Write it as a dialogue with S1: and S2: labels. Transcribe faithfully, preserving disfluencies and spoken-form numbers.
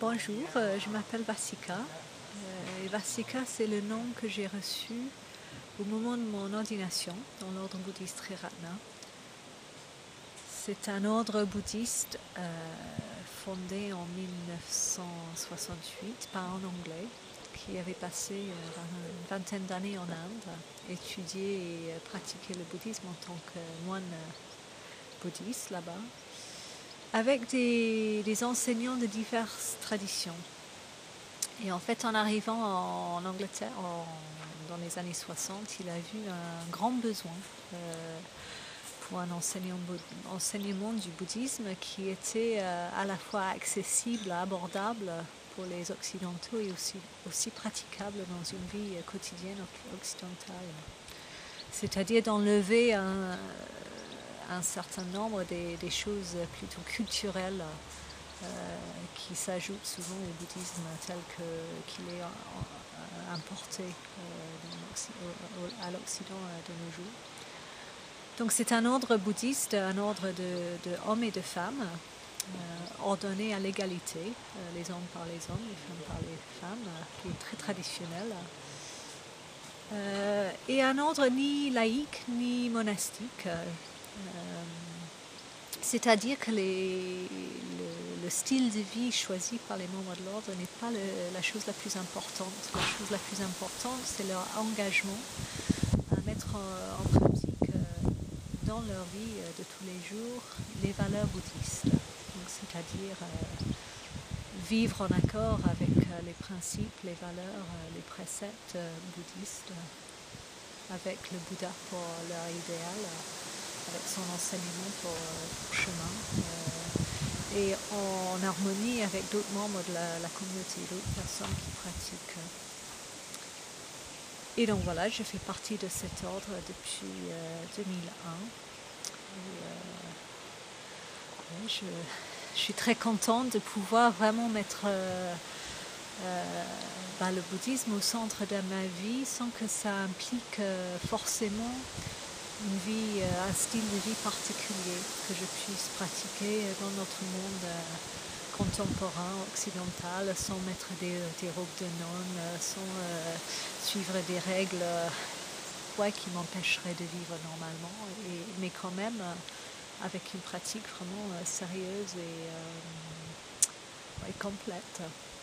S1: Bonjour, euh, je m'appelle Vasika. Euh, et Vasika, c'est le nom que j'ai reçu au moment de mon ordination dans l'ordre bouddhiste Triratna. C'est un ordre bouddhiste euh, fondé en mille neuf cent soixante-huit par un Anglais qui avait passé euh, une vingtaine d'années en Inde, étudié et pratiqué le bouddhisme en tant que moine bouddhiste là-bas, avec des, des enseignants de diverses traditions. Et en fait, en arrivant en Angleterre en, dans les années soixante, il a vu un grand besoin euh, pour un enseignement du bouddhisme qui était euh, à la fois accessible, abordable pour les Occidentaux et aussi, aussi praticable dans une vie quotidienne occidentale. C'est-à-dire d'enlever un, un certain nombre des, des choses plutôt culturelles Euh, qui s'ajoute souvent au bouddhisme tel que, qu'il est euh, importé euh, à l'Occident euh, de nos jours. Donc c'est un ordre bouddhiste, un ordre de, de hommes et de femmes, euh, ordonnés à l'égalité, euh, les hommes par les hommes, les femmes par les femmes, euh, qui est très traditionnel. Euh, et un ordre ni laïque ni monastique. Euh, C'est-à-dire que les, le, le style de vie choisi par les membres de l'ordre n'est pas le, la chose la plus importante. La chose la plus importante, c'est leur engagement à mettre en, en pratique euh, dans leur vie euh, de tous les jours les valeurs bouddhistes. Donc, c'est-à-dire euh, vivre en accord avec euh, les principes, les valeurs, euh, les préceptes euh, bouddhistes, euh, avec le Bouddha pour leur idéal. Euh, avec son enseignement pour, pour chemin, euh, et en harmonie avec d'autres membres de la, la communauté, d'autres personnes qui pratiquent. Et donc voilà, je fais partie de cet ordre depuis euh, deux mille un. Et, euh, je, je suis très contente de pouvoir vraiment mettre euh, euh, bah, le bouddhisme au centre de ma vie sans que ça implique euh, forcément une vie, un style de vie particulier que je puisse pratiquer dans notre monde contemporain, occidental, sans mettre des, des robes de nonne, sans euh, suivre des règles ouais, qui m'empêcheraient de vivre normalement, et, mais quand même euh, avec une pratique vraiment euh, sérieuse et, euh, et complète.